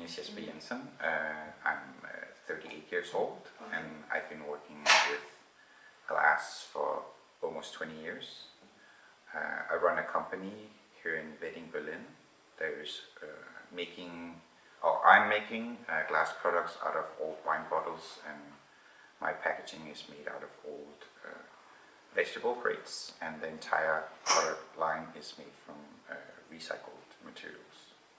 is Jesper Jensen. I'm 38 years old, and I've been working with glass for almost 20 years. I run a company here in Wedding, Berlin. I'm making glass products out of old wine bottles, and my packaging is made out of old vegetable crates, and the entire product line is made from recycled materials.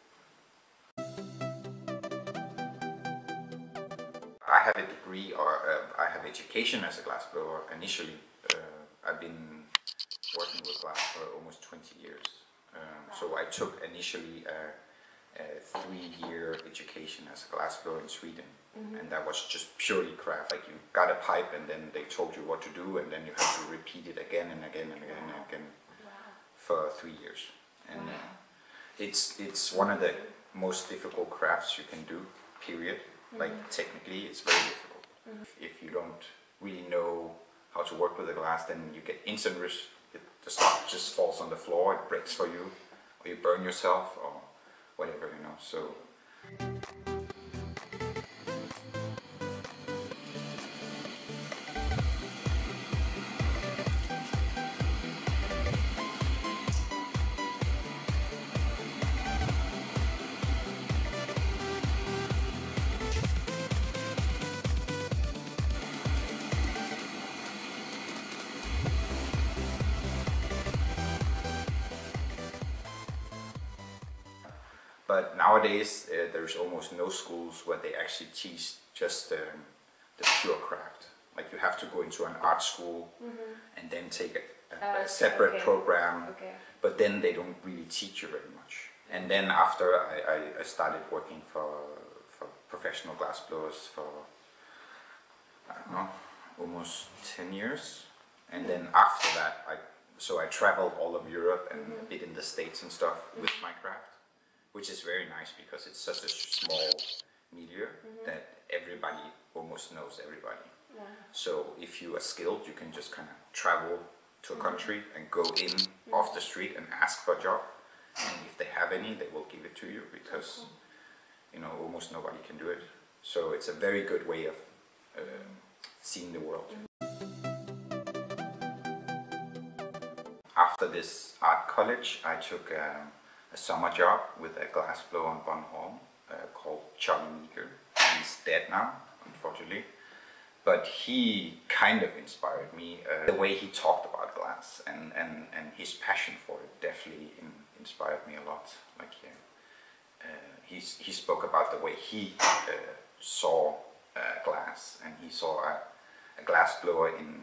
I have a degree, or I have education as a glassblower. Initially, I've been working with glass for almost 20 years. So I took initially a 3-year education as a glassblower in Sweden, and that was just purely craft. Like, you got a pipe and then they told you what to do, and then you have to repeat it again and again and again and again for 3 years. And it's one of the most difficult crafts you can do, period. Like, technically it's very difficult. If you don't really know how to work with the glass, then you get instant risk. The stuff just falls on the floor, it breaks for you, or you burn yourself, or whatever, you know. So but nowadays there's almost no schools where they actually teach just the pure craft. Like, you have to go into an art school and then take a separate program, but then they don't really teach you very much. And then after I started working for professional glassblowers for, I don't know, almost 10 years. And then after that, I traveled all of Europe and a bit in the States and stuff with my craft, which is very nice because it's such a small milieu that everybody almost knows everybody. So if you are skilled, you can just kind of travel to a country and go in off the street and ask for a job, and if they have any, they will give it to you, because you know, almost nobody can do it. So it's a very good way of seeing the world. After this art college, I took a summer job with a glassblower on Bornholm called Charlie Meager. He's dead now, unfortunately, but he kind of inspired me. The way he talked about glass and his passion for it definitely inspired me a lot. Like, he spoke about the way he saw glass, and he saw a glassblower in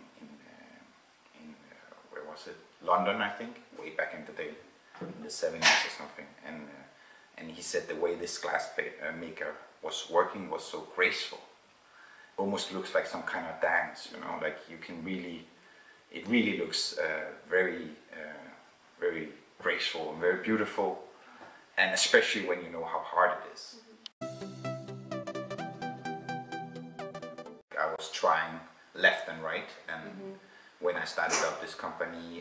where was it? London, I think, way back in the day, in the 70s or something, and he said the way this glass maker was working was so graceful. Almost looks like some kind of dance, you know, like you can really, it really looks very graceful and very beautiful, and especially when you know how hard it is. I was trying left and right, and when I started up this company,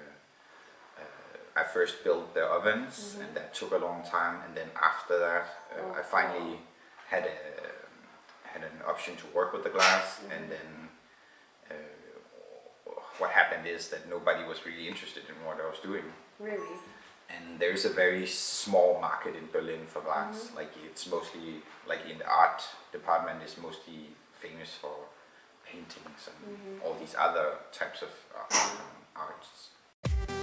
I first built the ovens, and that took a long time, and then after that I finally had an option to work with the glass, and then what happened is that nobody was really interested in what I was doing. Really? And there's a very small market in Berlin for glass. Like, it's mostly, like in the art department, it's mostly famous for paintings and all these other types of arts.